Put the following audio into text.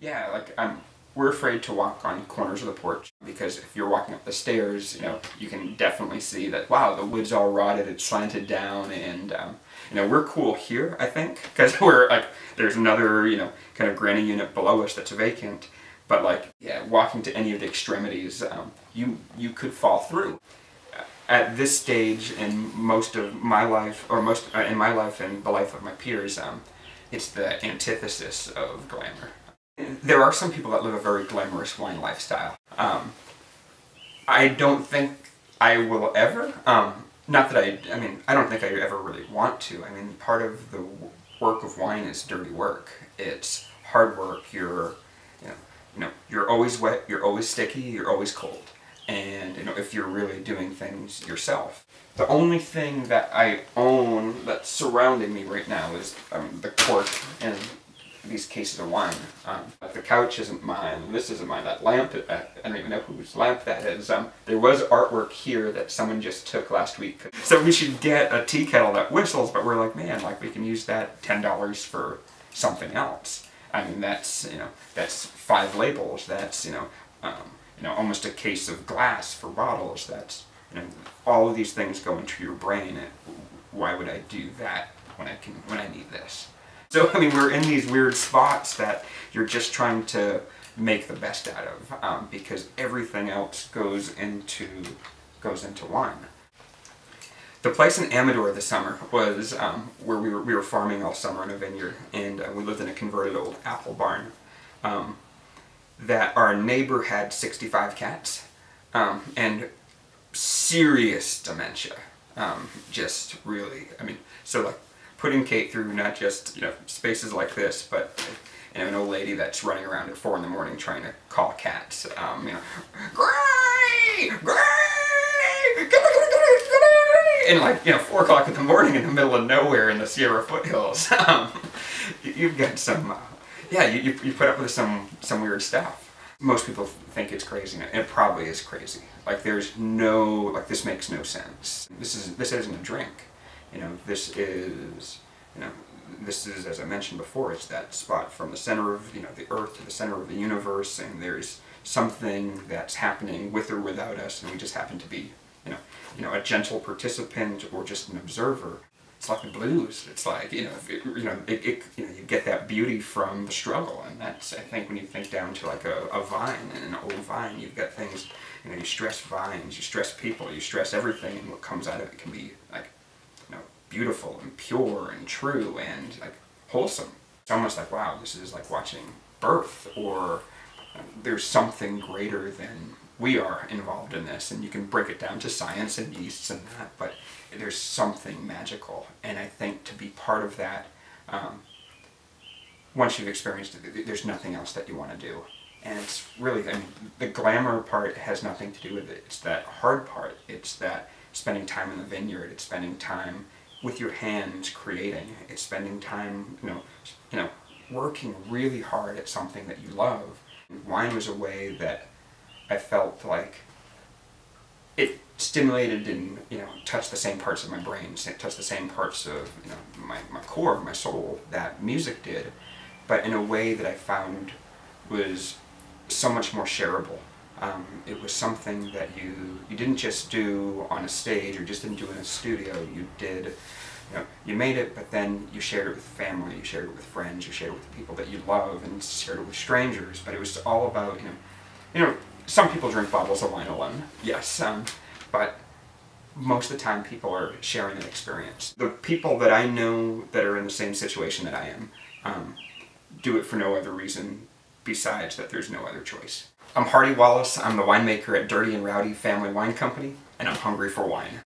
Yeah, like we're afraid to walk on corners of the porch because if you're walking up the stairs, you can definitely see that, wow, the wood's all rotted, it's slanted down, and we're cool here, I think, because we're like, there's another, kind of granny unit below us that's vacant, but like, yeah, walking to any of the extremities, you could fall through. At this stage in most of my life, or in my life and the life of my peers, it's the antithesis of glamour. There are some people that live a very glamorous wine lifestyle. I don't think I will ever. Not that I don't think I ever really want to. I mean, part of the work of wine is dirty work. It's hard work. You're always wet. You're always sticky. You're always cold. And if you're really doing things yourself. The only thing that I own that's surrounding me right now is the cork and these cases of wine. The couch isn't mine, this isn't mine, that lamp, I don't even know whose lamp that is. There was artwork here that someone just took last week. So we should get a tea kettle that whistles, but we're like, man, like we can use that $10 for something else. I mean, that's 5 labels, that's, almost a case of glass for bottles, that's, all of these things go into your brain, and why would I do that when I need this? So, I mean, we're in these weird spots that you're just trying to make the best out of, because everything else goes into wine. The place in Amador this summer was where we were farming all summer in a vineyard, and we lived in a converted old apple barn. That our neighbor had 65 cats, and serious dementia. Just really, so like, putting Kate through not just, spaces like this, but, an old lady that's running around at 4 in the morning trying to call cats, Gray! Gray! And like, 4 o'clock in the morning in the middle of nowhere in the Sierra foothills. You've got some, you put up with some weird stuff. Most people think it's crazy, and it probably is crazy. Like, there's no, like, this makes no sense. This isn't a drink. This is, as I mentioned before, it's that spot from the center of, the earth to the center of the universe, and there's something that's happening with or without us, and we just happen to be, a gentle participant or just an observer. It's like the blues. It's like, you get that beauty from the struggle, and that's, I think, when you think down to like a vine, and an old vine, you've got things, you stress vines, you stress people, you stress everything, and what comes out of it can be like, beautiful and pure and true and like wholesome. It's almost like, wow, this is like watching birth, or there's something greater than we are involved in this, and you can break it down to science and yeasts and that, but there's something magical, and I think to be part of that, once you've experienced it, there's nothing else that you want to do. And it's really, the glamour part has nothing to do with it. It's that hard part. It's that spending time in the vineyard. It's spending time with your hands creating. It's spending time, working really hard at something that you love. Wine was a way that I felt like it stimulated and, touched the same parts of my brain, touched the same parts of, my core, my soul, that music did, but in a way that I found was so much more shareable. It was something that you didn't just do on a stage, or just didn't do in a studio. You did, you made it, but then you shared it with family, you shared it with friends, you shared it with the people that you love, and shared it with strangers. But it was all about, some people drink bottles of wine alone, yes, but most of the time people are sharing an experience. The people that I know that are in the same situation that I am, do it for no other reason besides that there's no other choice. I'm Hardy Wallace, I'm the winemaker at Dirty and Rowdy Family Wine Company, and I'm hungry for wine.